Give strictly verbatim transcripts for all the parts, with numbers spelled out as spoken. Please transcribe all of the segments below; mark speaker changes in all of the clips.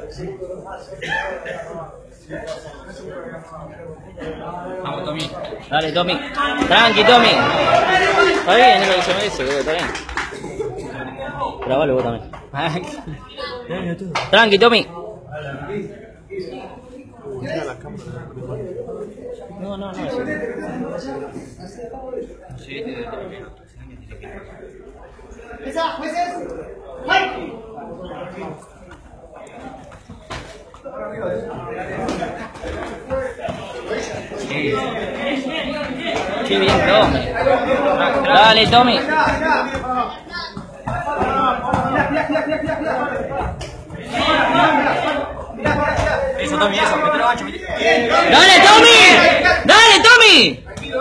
Speaker 1: Vamos, Tommy.
Speaker 2: Dale, Tommy. Tranqui, Tommy. Está bien, es lo que se merece, boludo, está bien. Grabalo vos también. Tranqui, Tommy. No, no, no. Sí, qué bien, Tommy. Dale, Tommy.
Speaker 1: Eso, Tommy, eso. Mete la ancho.
Speaker 2: Dale, Tommy. Dale, Tommy.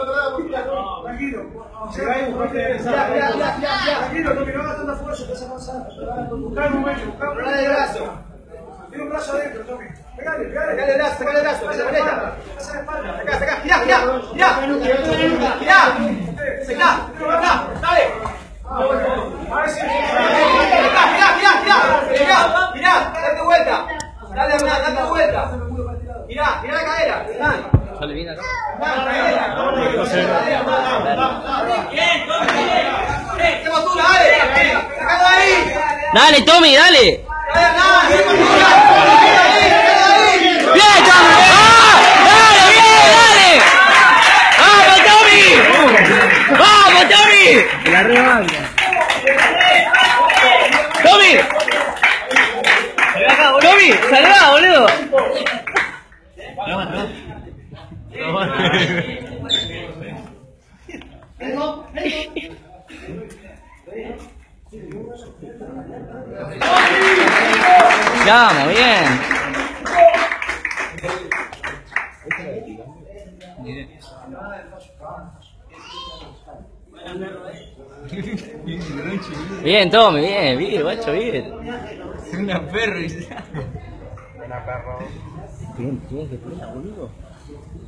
Speaker 3: Tranquilo, Tommy, no hagas tanta fuerza, estás avanzando. Buscar un momento, buscar un brazo. Tiene un brazo adentro, Tommy. Pegale, pegale. Pegale el brazo, pegale el brazo. Pasa la espalda. Pasa la espalda. Acá, acá. Girá, girá. Girá. Girá. Girá. Girá. Dale. Ahora sí. Girá, girá, girá, girá. Girá, girá. Date vuelta. Dale, Hernán, date vuelta. Girá, girá la cadera. Hernán.
Speaker 2: Sale bien acá. Dale, Tommy, dale. Bien, Tommy. ¡Ah! Dale, bien, dale. Vamos, Tommy. Vamos, Tommy. La revancha. Tommy. Tommy, salga, boludo. Vamos, bien. Bien, Tommy, bien, bien, guacho, bien.
Speaker 1: Una perro.
Speaker 2: Bien, bien, que pena, boludo.